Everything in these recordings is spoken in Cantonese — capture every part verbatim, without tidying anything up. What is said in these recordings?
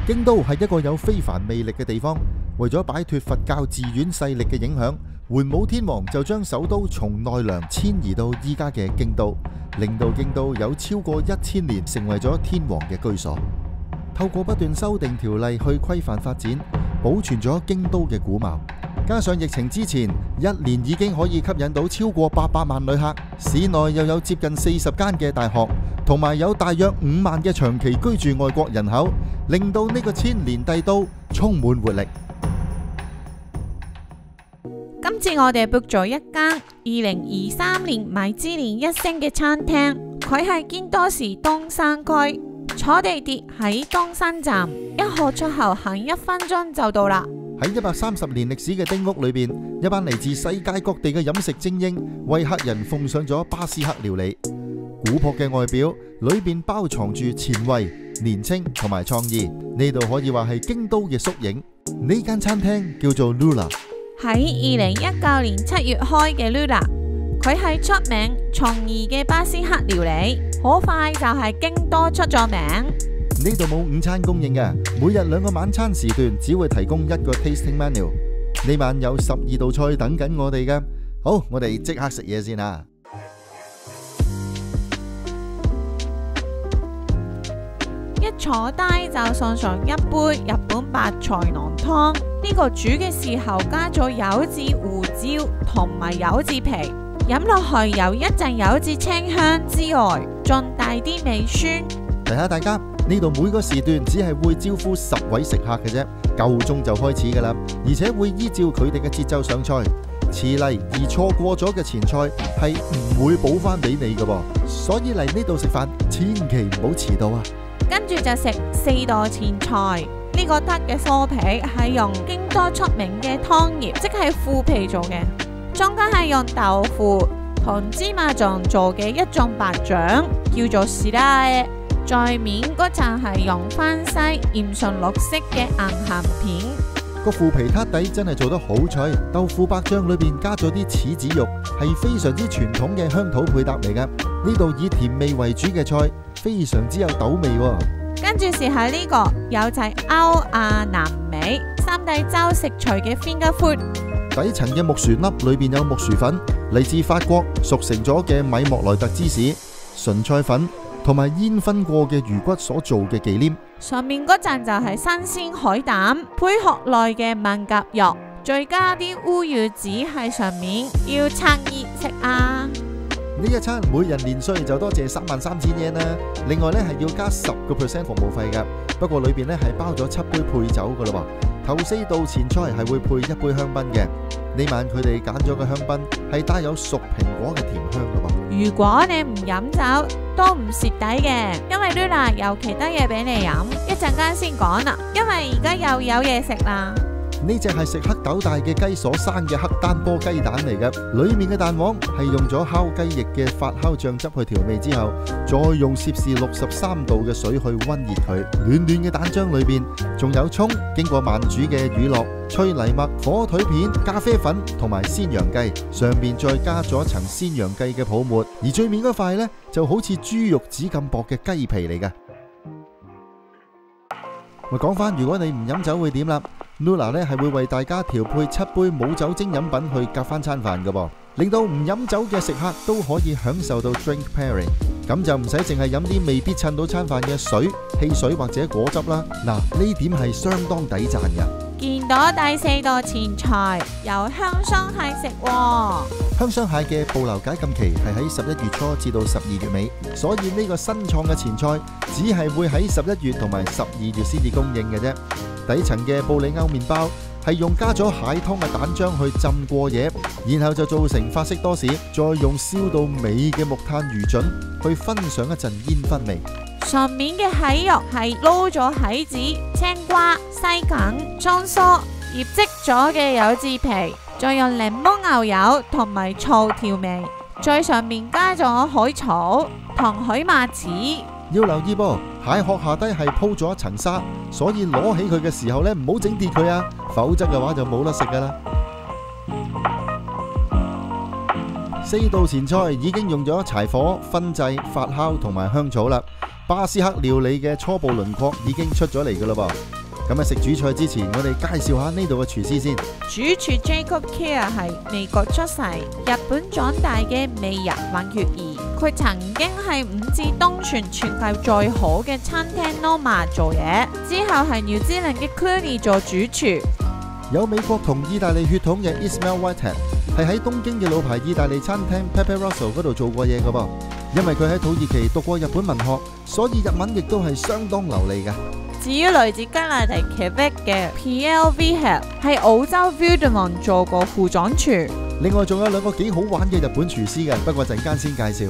京都係一個有非凡魅力嘅地方，為咗擺脫佛教寺院勢力嘅影響，桓武天皇就將首都從奈良遷移到依家嘅京都，令到京都有超過一千年成為咗天皇嘅居所。透過不斷修訂條例去規範發展，保存咗京都嘅古貌。加上疫情之前，一年已經可以吸引到超過八百萬旅客，市內又有接近四十間嘅大學，同埋有大約五萬嘅長期居住外國人口，令到呢個千年帝都充滿活力。 今次我哋 book 咗一間二零二三年米芝蓮一星嘅餐廳，佢係堅多市東山區，坐地鐵喺東山站，一號出口行一分鐘就到啦。 喺一百三十年歷史嘅丁屋裏邊，一班嚟自世界各地嘅飲食精英為客人奉上咗巴斯克料理。古樸嘅外表裏邊包藏住前衛、年輕同埋創意，呢度可以話係京都嘅縮影。呢間餐廳叫做 Lula， 喺二零一九年七月開嘅 Lula， 佢係出名創意嘅巴斯克料理，好快就係京都出咗名。 呢度冇午餐供應嘅，每日兩個晚餐時段只會提供一個 tasting menu。呢晚有十二道菜等緊我哋嘅。好，我哋即刻食嘢先啊！ 一坐低就送上一杯日本白菜濃湯，呢個煮嘅時候加咗柚子胡椒同埋柚子皮，飲落去有一陣柚子清香之外，仲帶啲味酸。 提下大家，呢度每個時段只係會招呼十位食客嘅啫，夠鐘就開始噶啦，而且會依照佢哋嘅節奏上菜。遲嚟而錯過咗嘅前菜係唔會補翻俾你噶噃，所以嚟呢度食飯千祈唔好遲到啊！ 跟住就食四道前菜，呢個得嘅酥皮係用京都出名嘅湯葉，即係腐皮做嘅，中間係用豆腐同芝麻醬做嘅一種白醬，叫做士拉耶。在面嗰層係用番西鹽醇綠色嘅硬鹹片， 個腐皮撻底真係做得好脆，豆腐白醬裏邊加咗啲柿子肉，係非常之傳統嘅鄉土配搭嚟噶。呢度以甜味為主嘅菜，非常之有豆味。 跟住試下呢個有齊歐亞南美三大洲食材嘅 finger food， 底層嘅木薯粒裏邊有木薯粉，嚟自法國熟成咗嘅米莫萊特芝士、純菜粉同埋煙燻過嘅魚骨所做嘅忌廉。 上面嗰陣就係新鮮海膽，配殼內嘅文蛤肉，再加啲烏魚子喺上面，要趁熱食啊！ 呢一餐每人連稅就多謝三萬三千yen啦，另外呢係要加十個 percent 服務費噶，不過裏邊呢係包咗七杯配酒噶啦喎。頭四道前菜係會配一杯香檳嘅，呢晚佢哋揀咗嘅香檳係帶有熟蘋果嘅甜香噶喎。 如果你唔飲酒都唔蝕底嘅，因為 Lula 有其他嘢俾你飲，一陣間先講啦，因為而家又有嘢食啦。 呢隻係食黑豆大嘅雞所生嘅黑丹波雞蛋嚟嘅，裏面嘅蛋黃係用咗烤雞翼嘅發酵醬汁去調味之後，再用攝氏六十三度嘅水去溫熱佢。暖暖嘅蛋漿裏邊仲有蔥，經過慢煮嘅乳酪、脆藜麥、火腿片、咖啡粉同埋鮮羊雞，上邊再加咗層鮮羊雞嘅泡沫，而最面嗰塊呢就好似豬肉紙咁薄嘅雞皮嚟嘅。我講翻，如果你唔飲酒會點啦？Lula 咧係會為大家調配七杯冇酒精飲品去夾翻餐飯嘅噃，令到唔飲酒嘅食客都可以享受到 drink pairing， 咁就唔使淨係飲啲未必襯到餐飯嘅水、汽水或者果汁啦。嗱，呢點係相當抵讚嘅。 見到第四道前菜有香雙蟹食喎， 香雙蟹嘅捕撈解禁期係喺十一月初至到十二月尾，所以呢個新創嘅前菜只係會喺十一月同埋十二月先至供應嘅啫。底層嘅布里歐麵包係用加咗蟹湯嘅蛋漿去浸過夜，然後就做成法式多士，再用燒到尾嘅木炭魚膶去分上一陣煙燻味。 上面嘅蟹肉係撈咗蟹子、青瓜、西芹、葱酥、醃漬咗嘅柚子皮，再用檸檬牛油同埋醋調味，最上面加咗海草同海馬齒。 要留意噃，蟹殼下低係鋪咗一層沙，所以攞起佢嘅時候呢，唔好整跌佢啊，否則嘅話就冇得食噶啦。四道前菜已經用咗柴火、燻製、發酵同埋香草啦。 巴斯克料理嘅初步輪廓已經出咗嚟㗎喇噃。咁喺食主菜之前，我哋介紹下呢度嘅廚師先。 主廚 Jacob Keir 係美國出世、日本長大嘅美日混血兒。佢曾經係五子東傳全球最好嘅餐廳 Noma 做嘢，之後係 New Zealand 嘅 Cluny 做主廚。 有美國同意大利血統嘅 Ismail Whitehead 係喺東京嘅老牌意大利餐廳 Pepe Rosso 嗰度做過嘢㗎噃。因為佢喺土耳其讀過日本文學，所以日文亦都係相當流利嘅。 至於來自加拿大 Quebec 嘅 Pierre Vihet 喺澳洲 Vildemont 做過副掌廚。 另外仲有兩個幾好玩嘅日本廚師嘅，不過陣間先介紹。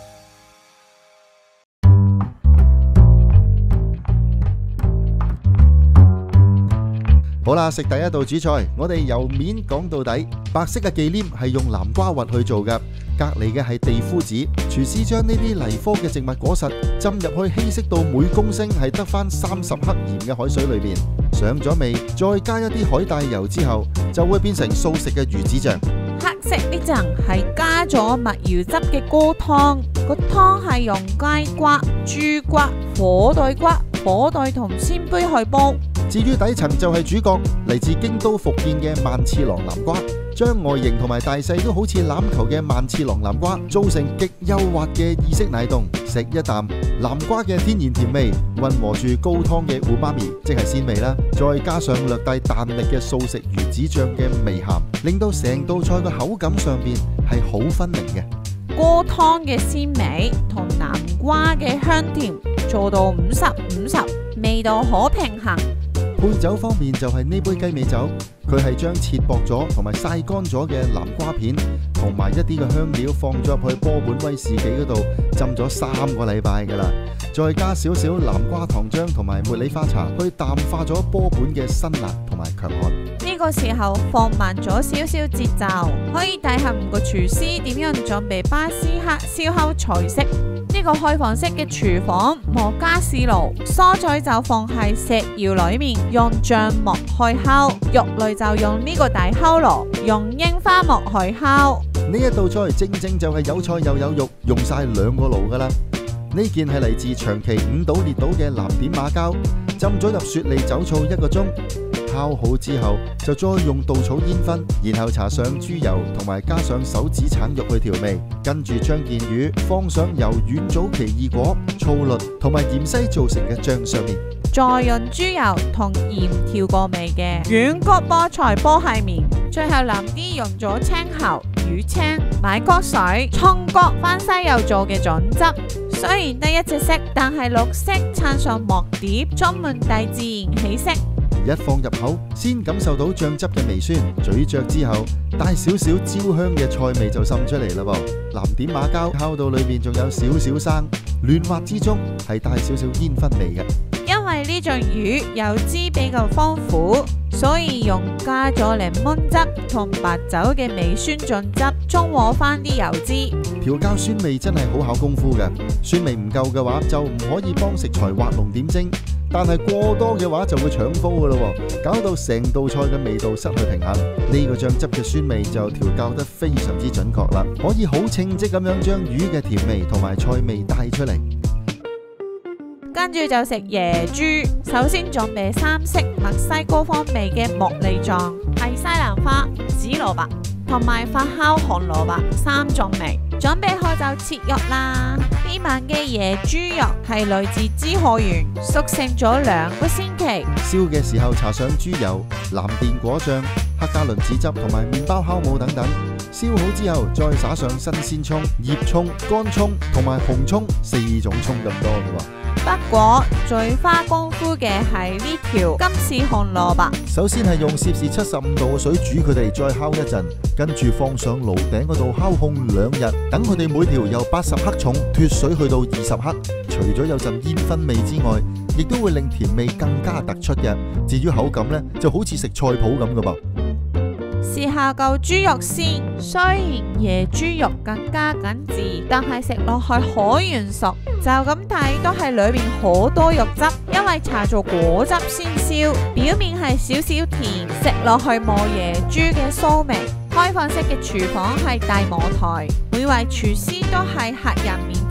好啦，食第一道主菜，我哋由面講到底。白色嘅忌廉係用南瓜核去做嘅，隔離嘅係地膚子。廚師將呢啲泥科嘅植物果實浸入去稀釋到每公升係得返三十克鹽嘅海水裏邊，上咗味，再加一啲海帶油之後，就會變成素食嘅魚子醬。 黑色呢層係加咗麥芽汁嘅鍋湯，個湯係用雞骨、豬骨、火腿骨、火腿同鮮貝去煲。 至於底層就係主角，嚟自京都福建嘅萬次郎南瓜，將外形同埋大細都好似欖球嘅萬次郎南瓜，做成極幼滑嘅意式奶凍。食一啖，南瓜嘅天然甜味混和住高湯嘅烏媽咪，即係鮮味啦，再加上略帶彈力嘅素食魚子醬嘅微鹹，令到成道菜嘅口感上邊係好分明嘅。 鍋湯嘅鮮味同南瓜嘅香甜做到五十五十，味道可平衡。 配酒方面就係呢杯雞尾酒，佢係將切薄咗同埋曬乾咗嘅南瓜片同埋一啲嘅香料放咗入去波本威士忌嗰度浸咗三個禮拜噶啦，再加少少南瓜糖漿同埋茉莉花茶去淡化咗波本嘅辛辣同埋強悍。 呢個時候放慢咗少少節奏，可以睇下五個廚師點樣準備巴斯克燒烤菜式。呢個開放式嘅廚房冇加士爐，蔬菜就放喺石窯裏面，用橡木去烤；肉類就用呢個大烤爐，用櫻花木去烤。 呢一道菜正正就係有菜又有肉，用晒兩個爐噶啦。呢件係嚟自長崎五島列島嘅藍點馬膠，浸咗入雪梨酒醋一個鐘。烤好之後，就再用稻草煙燻，然後搽上豬油同埋加上手指橙肉去調味，跟住將件魚放上由軟棗奇異果、醋栗同埋芫茜做成嘅醬上面， 再用豬油同鹽調過味嘅軟骨菠菜煲喺面，最後淋啲用咗青蠔、魚青、米谷水、蔥角、番西柚做嘅醬汁。雖然得一隻色，但係綠色襯上木碟，充滿大自然氣息。 一放入口，先感受到醬汁嘅微酸，咀嚼之後，帶少少焦香嘅菜味就滲出嚟啦噃。藍點馬膠烤到裏邊仲有少少生，嫩滑之中係帶少少煙燻味嘅。 因為呢種魚油脂比較豐富，所以用加咗檸檬汁同白酒嘅微酸醬汁中和翻啲油脂。 調校酸味真係好考功夫嘅，酸味唔夠嘅話就唔可以幫食材畫龍點睛。但係過多嘅話就會搶煲噶咯，搞到成道菜嘅味道失去平衡。呢個醬汁嘅酸味就調校得非常之準確啦，可以好稱職咁樣將魚嘅甜味同埋菜味帶出嚟。 跟住就食椰豬，首先準備三色墨西哥風味嘅茉莉醬，係西蘭花、紫蘿蔔同埋發酵紅蘿蔔三種味。準備好就切肉啦。呢晚嘅椰豬肉係來自滋賀縣，熟成咗兩個星期。 燒嘅時候搽上豬油、藍電果醬、黑加侖子汁同埋麵包酵母等等。燒好之後再灑上新鮮葱、葉葱、乾葱同埋紅葱四種葱咁多嘅喎。 不過最花功夫嘅係呢條金氏紅蘿蔔。 首先係用攝氏七十五度嘅水煮佢哋，再烤一陣，跟住放上爐頂嗰度烤烘兩日，等佢哋每條由八十克重脫水去到二十克。除咗有陣煙燻味之外，亦都會令甜味更加突出嘅。至於口感呢，就好似食菜譜咁嘅噃。 試下嚿豬肉先，雖然椰豬肉更加緊緻，但係食落去好軟熟，就咁睇都係裏面好多肉汁，因為搽咗果汁先燒，表面係少少甜，食落去冇椰豬嘅騷味。開放式嘅廚房係大舞台，每位廚師都喺客人面前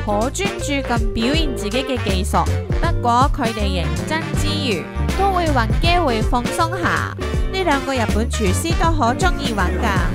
好專注咁表現自己嘅技術。不過佢哋認真之餘，都會揾機會放鬆下。呢兩個日本廚師都好中意玩㗎。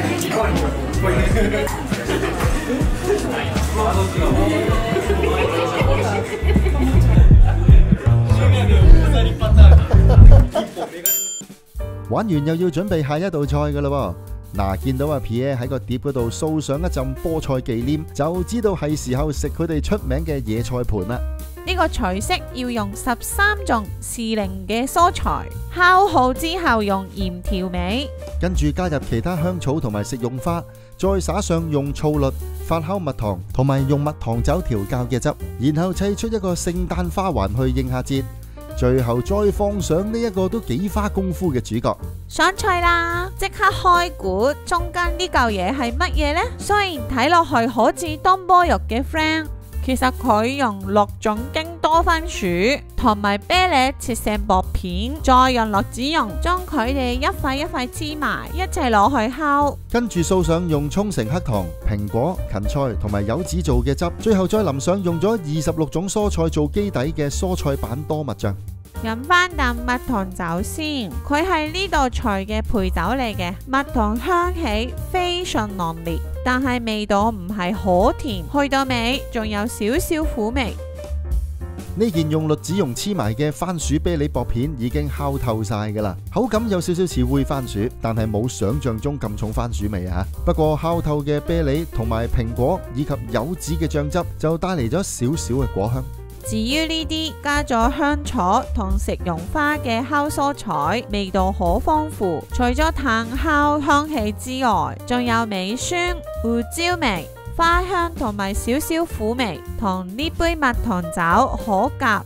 玩完又要準備下一道菜㗎啦喎。嗱，見到阿 Pierre 喺個碟嗰度掃上一陣菠菜忌廉，就知道係時候食佢哋出名嘅野菜盤啦。 呢個菜式要用十三種時令嘅蔬菜，烤好之後用鹽調味， 跟住加入其他香草同埋食用花，再灑上用醋栗、發酵蜜糖同埋用蜜糖酒調校嘅汁，然後砌出一個聖誕花環去應下節。最後再放上呢一個都幾花功夫嘅主角， 上菜啦！即刻開估中間呢嚿嘢係乜嘢呢？雖然睇落去好似東坡肉嘅 friend， 其實佢用六種京多番薯同埋啤梨切成薄片，再用栗子蓉將佢哋一塊一塊黐埋，一齊攞去烤。 跟住掃上用沖繩黑糖、蘋果、芹菜同埋柚子做嘅汁，最後再淋上用咗二十六種蔬菜做基底嘅蔬菜版多蜜醬。 飲翻啖蜜糖酒先，佢係呢道菜嘅配酒嚟嘅。蜜糖香氣非常濃烈，但係味道唔係好甜，去到尾仲有少少苦味。 呢件用栗子蓉黐埋嘅番薯啤梨薄片已經烤透晒噶啦，口感有少少似煨番薯，但係冇想象中咁重番薯味啊。不過烤透嘅啤梨同埋蘋果以及柚子嘅醬汁就帶嚟咗少少嘅果香。 至於呢啲加咗香草同食用花嘅烤蔬菜，味道好豐富。除咗炭烤香氣之外，仲有美酸、胡椒味、花香同埋少少苦味，同呢杯蜜糖酒好夾。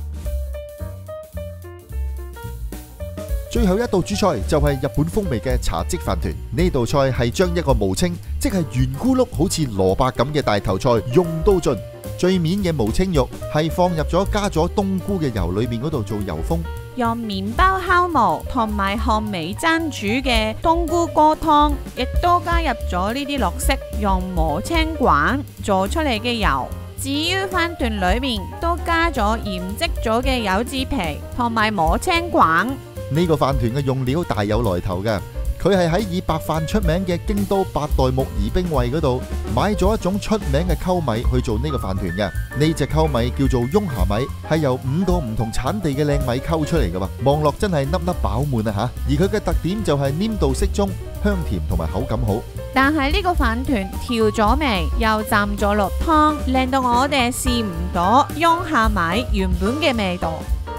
最後一道主菜就係日本風味嘅茶漬飯團。呢道菜係將一個無青，即係圓咕碌好似蘿蔔咁嘅大頭菜用到盡。最面嘅無青肉係放入咗加咗冬菇嘅油裏面嗰度做油封， 用麵包酵母同埋漢米蒸煮嘅冬菇鍋湯，亦都加入咗呢啲綠色用無青管做出嚟嘅油。至於飯團裏面都加咗鹽漬咗嘅柚子皮同埋無青管。 呢個飯團嘅用料大有來頭嘅。佢係喺以白飯出名嘅京都八代目宜兵衛嗰度買咗一種出名嘅溝米去做呢個飯團嘅。呢隻溝米叫做翁霞米，係由五個唔同產地嘅靚米溝出嚟嘅喎，望落真係粒粒飽滿啊吓！而佢嘅特點就係黏度適中、香甜同埋口感好。 但係呢個飯團調咗味，又浸咗落湯，令到我哋試唔到翁霞米原本嘅味道。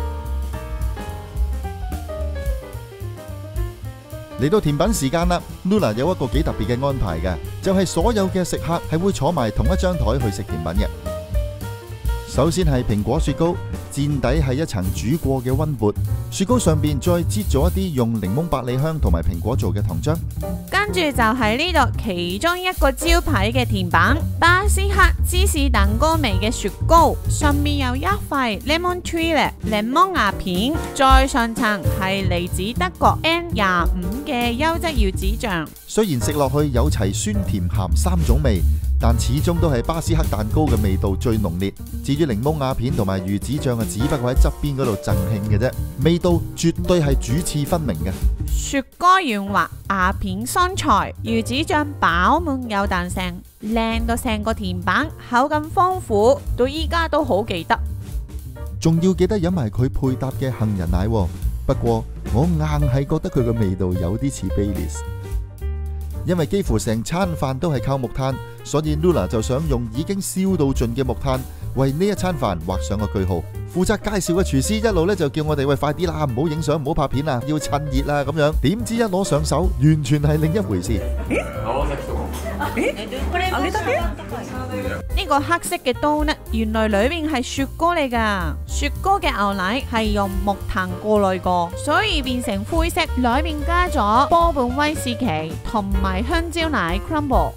嚟到甜品時間啦 ，Luna 有一個幾特別嘅安排嘅，就係所有嘅食客係會坐埋同一張台去食甜品嘅。首先係蘋果雪糕，墊底係一層煮過嘅溫缽，雪糕上邊再擠咗一啲用檸檬百里香同埋蘋果做嘅糖漿。 跟住就係呢度其中一個招牌嘅甜品，巴斯克芝士蛋糕味嘅雪糕，上面有一塊 lemon tree 咧，檸檬芽片，再上層係嚟自德國 N 廿五嘅優質柚子醬。 雖然食落去有齊酸甜鹹三種味，但始終都係巴斯克蛋糕嘅味道最濃烈。至於檸檬芽片同埋魚子醬啊，只不過喺側邊嗰度贈慶嘅啫，味道絕對係主次分明嘅。 雪糕軟滑，芽片酸脆，魚子醬飽滿有彈性，靚到成個甜品口感豐富，到依家都好記得。 仲要記得飲埋佢配搭嘅杏仁奶喎。不過我硬係覺得佢嘅味道有啲似 Baileys。因為幾乎成餐飯都係靠木炭，所以 Luna 就想用已經燒到盡嘅木炭為呢一餐飯畫上個句號。負責介紹嘅廚師一路咧就叫我哋喂，快啲啦，唔好影相，唔好拍片啊，要趁熱啦咁樣。點知一攞上手，完全係另一回事。 呢個黑色嘅刀呢，原來裏面係雪糕嚟噶。雪糕嘅牛奶係用木炭過濾過，所以變成灰色。裏面加咗波本威士忌同埋香蕉奶 crumble。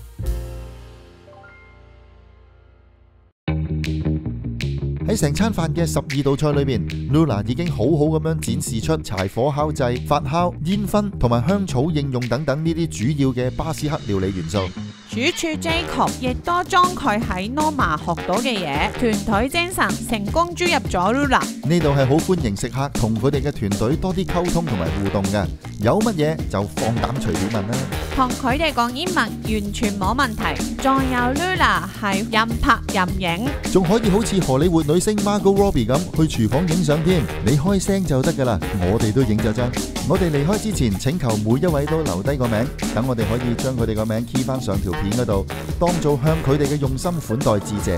喺成餐飯嘅十二道菜裏面 ，Luna 已經好好咁樣展示出柴火烤製、發酵、煙燻同埋香草應用等等呢啲主要嘅巴斯克料理元素。 主廚 Jacob 亦都將佢喺 Norma 學到嘅嘢，團隊精神成功注入咗 Lula。 呢度係好歡迎食客同佢哋嘅團隊多啲溝通同埋互動嘅，有乜嘢就放膽隨便問啦。 同佢哋講英文完全冇問題，仲有 Lula 係任拍任影， 仲可以好似荷里活女星 Margot Robbie 咁去廚房影相添，你開聲就得噶啦，我哋都影咗張。我哋離開之前，請求每一位都留低個名，等我哋可以將佢哋個名 key 翻上條片嗰度，當做向佢哋嘅用心款待致謝。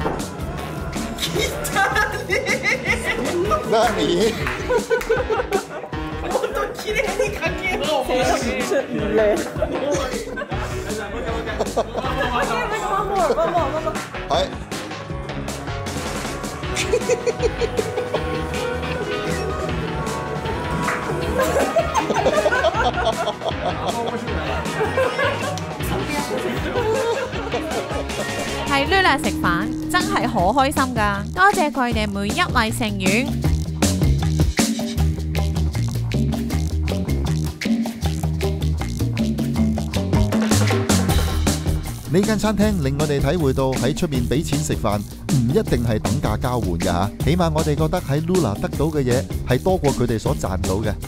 何？ もっと綺麗にかけよう。 はい。 係 Lula 食飯真係好開心噶，多謝佢哋每一位成員。 呢間餐廳令我哋體會到喺出面俾錢食飯唔一定係等價交換㗎吓，起碼我哋覺得喺 Lula 得到嘅嘢係多過佢哋所賺到嘅。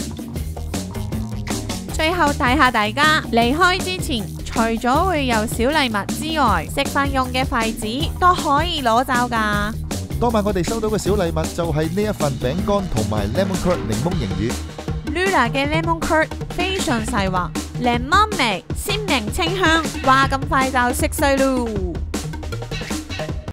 最後提下大家，離開之前，除咗會有小禮物之外，食飯用嘅筷子都可以攞走㗎。 當晚我哋收到嘅小禮物就係呢一份餅乾同埋 lemon curd 檸檬凝魚。 Lula 嘅 lemon curd 非常細滑，檸檬味鮮明清香，話咁快就識碎嚕。